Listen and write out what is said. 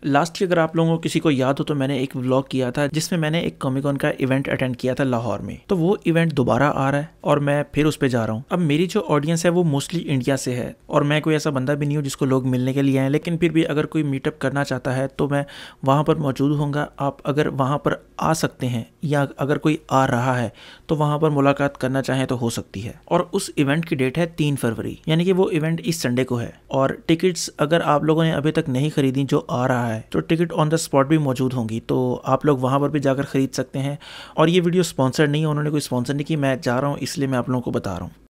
Last year अगर आप लोगों को किसी को याद हो तो मैंने एक व्लॉग किया था जिसमें मैंने एक कॉमिक कॉन का इवेंट अटेंड किया था लाहौर में। तो वो इवेंट दोबारा आ रहा है और मैं फिर उस पर जा रहा हूँ। अब मेरी जो ऑडियंस है वो मोस्टली इंडिया से है और मैं कोई ऐसा बंदा भी नहीं हूँ जिसको लोग मिलने के लिए आए, लेकिन फिर भी अगर कोई मीटअप करना चाहता है तो मैं वहाँ पर मौजूद होऊंगा। आप अगर वहाँ पर आ सकते हैं या अगर कोई आ रहा है तो वहाँ पर मुलाकात करना चाहें तो हो सकती है। और उस इवेंट की डेट है 3 फरवरी, यानी कि वो इवेंट इस संडे को है। और टिकट्स अगर आप लोगों ने अभी तक नहीं खरीदी जो आ रहा है तो टिकट ऑन द स्पॉट भी मौजूद होंगी, तो आप लोग वहाँ पर भी जाकर खरीद सकते हैं। और ये वीडियो स्पॉन्सर्ड नहीं है, उन्होंने कोई स्पॉन्सर नहीं की, मैं जा रहा हूँ इसलिए मैं आप लोगों को बता रहा हूँ।